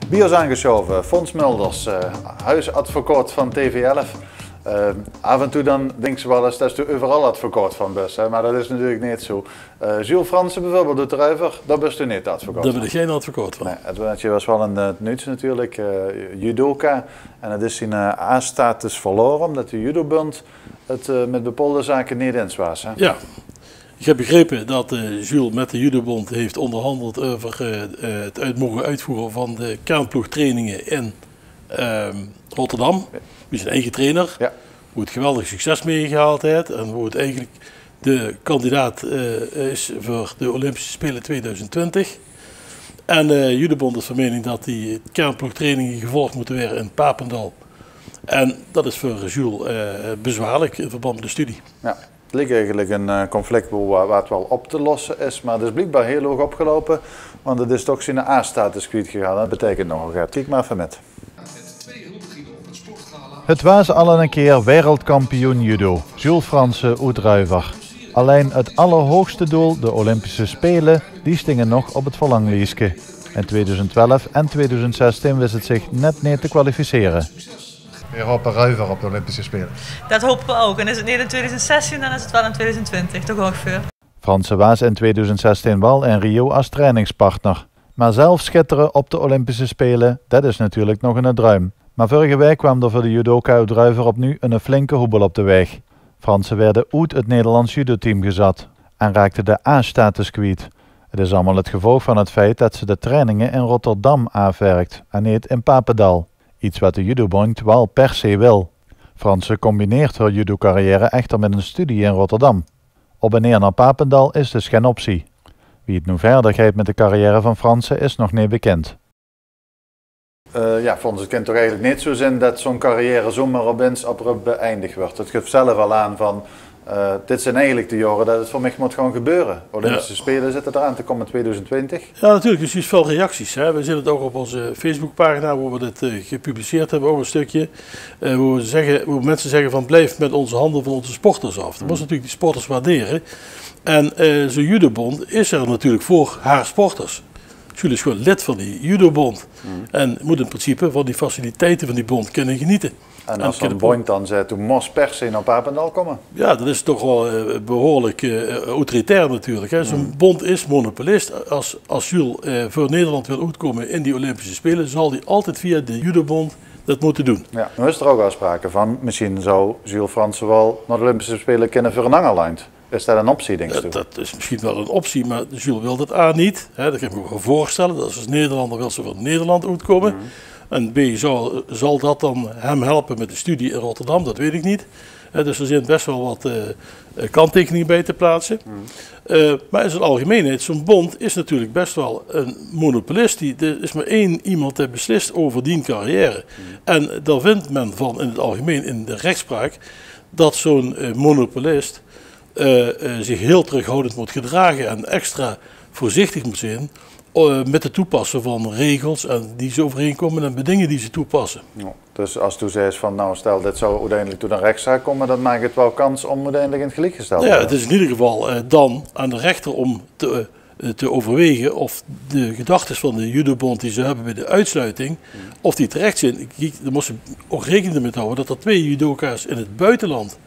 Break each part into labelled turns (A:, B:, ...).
A: Bij ons aangeschoven, Fons Mulders, huisadvocaat van TV11. Af en toe dan denken ze wel eens dat je overal advocaat van bent, hè? Maar dat is natuurlijk niet zo. Jules Fransen bijvoorbeeld, de druiver, daar ben je niet advocaat
B: van. Daar ben ik geen advocaat van.
A: Nee, het was wel het nieuws natuurlijk, judoka. En het is in A-status verloren, omdat de judobond het met bepaalde zaken niet eens was. Hè?
B: Ja, ik heb begrepen dat Jules met de judobond heeft onderhandeld over het mogen uitvoeren van de kernploegtrainingen in Rotterdam. Wie zijn eigen trainer,
A: ja.
B: Hoe het geweldig succes meegehaald heeft en hoe het eigenlijk de kandidaat is voor de Olympische Spelen 2020. En de judobond is van mening dat die kernploegtrainingen gevolgd moeten worden in Papendal. En dat is voor Jules bezwaarlijk in verband met de studie.
A: Ja. Het ligt eigenlijk een conflict waar het wel op te lossen is, maar het is blijkbaar heel hoog opgelopen, want het is toch in de A-status kwijt gegaan. Dat betekent nogal wat. Kijk maar even met. Het was al een keer wereldkampioen judo, Jules Fransen uitruiver. Alleen het allerhoogste doel, de Olympische Spelen, die stingen nog op het verlanglijstje. In 2012 en 2016 wist het zich net niet te kwalificeren. Weer op een ruiver op de Olympische Spelen.
C: Dat hopen we ook. En is het niet in 2016, dan is het wel in 2020, toch ongeveer.
A: Fransen was in 2016 wel in Rio als trainingspartner. Maar zelf schitteren op de Olympische Spelen, dat is natuurlijk nog een droom. Maar vorige week kwam er voor de judoka uit Druiver opnieuw een flinke hoebel op de weg. Fransen werden uit het Nederlands judoteam gezet en raakten de A-status kwijt. Het is allemaal het gevolg van het feit dat ze de trainingen in Rotterdam afwerkt en niet in Papendal. Iets wat de judobond wel per se wil. Fransen combineert haar judocarrière echter met een studie in Rotterdam. Op en neer naar Papendal is dus geen optie. Wie het nu verder gaat met de carrière van Fransen is nog niet bekend. Fons, het kan toch eigenlijk niet zo zijn dat zo'n carrière zomaar opeens abrupt beëindigd wordt. Het geeft zelf al aan van, dit zijn eigenlijk de jaren dat het voor mij moet gaan gebeuren. Olympische Spelen zitten eraan te komen in 2020.
B: Ja, natuurlijk. Dus er zijn veel reacties. Hè. We zien het ook op onze Facebookpagina waar we dit gepubliceerd hebben, ook een stukje. Waar mensen zeggen van blijf met onze handen van onze sporters af. Dat moet natuurlijk die sporters waarderen. En zo'n judobond is er natuurlijk voor haar sporters. Jules is gewoon lid van die judobond en moet in principe van die faciliteiten van die bond kunnen genieten.
A: En als zo'n bond dan zegt, toen moest per se naar Papendal komen?
B: Ja, dat is toch wel behoorlijk autoritair natuurlijk. Zo'n bond is monopolist. Als Jules voor Nederland wil uitkomen in die Olympische Spelen, zal hij altijd via de judobond dat moeten doen.
A: Ja, nu is er ook al sprake van, misschien zou Jules Fransen wel naar de Olympische Spelen kunnen voor een Angerland. Is dat een optie, denk je?
B: Dat is misschien wel een optie, maar Jules wil dat A niet. Dat kan ik me wel voorstellen. Dat als Nederlander wil ze van Nederland uitkomen. En B, zal dat dan hem helpen met de studie in Rotterdam? Dat weet ik niet. Dus er zijn best wel wat kanttekeningen bij te plaatsen. Maar in zijn algemeenheid, zo'n bond is natuurlijk best wel een monopolist. Er is maar één iemand die beslist over die carrière. En daar vindt men van in het algemeen in de rechtspraak dat zo'n monopolist zich heel terughoudend moet gedragen en extra voorzichtig moet zijn met het toepassen van regels en die ze overeenkomen en bedingen die ze toepassen.
A: Ja, dus als u zegt van nou stel dit zou uiteindelijk tot een rechtszaak komen, dan maakt het wel kans om uiteindelijk in het gelijk gesteld te worden.
B: Ja, het is in ieder geval dan aan de rechter om te overwegen of de gedachten van de judobond die ze hebben bij de uitsluiting, of die terecht zijn. Dan moet ze ook rekening mee houden dat er 2 judoka's in het buitenland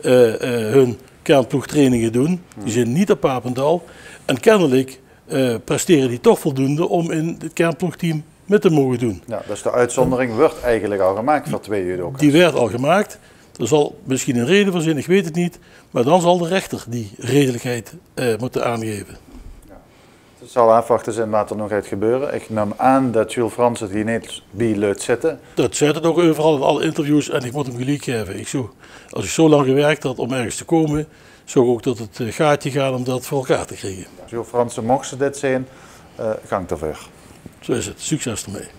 B: hun kernploegtrainingen doen. Die zijn niet op Papendal. En kennelijk presteren die toch voldoende om in het kernploegteam met te mogen doen.
A: Ja, dus de uitzondering wordt eigenlijk al gemaakt voor 2 judoka's.
B: Die werd al gemaakt. Er zal misschien een reden voor zijn, ik weet het niet. Maar dan zal de rechter die redelijkheid moeten aangeven.
A: Ja. Het zal afwachten zijn wat er nog gaat gebeuren. Ik neem aan dat Jules Fransen het hier niet bij laat zitten.
B: Dat zit het ook overal in alle interviews en ik moet hem gelijk geven. Als ik zo lang gewerkt had om ergens te komen, zou ik ook tot het gaatje gaan om dat voor elkaar te krijgen.
A: Jules Fransen, mocht ze dit zijn, gang ervoor.
B: Zo is het. Succes ermee.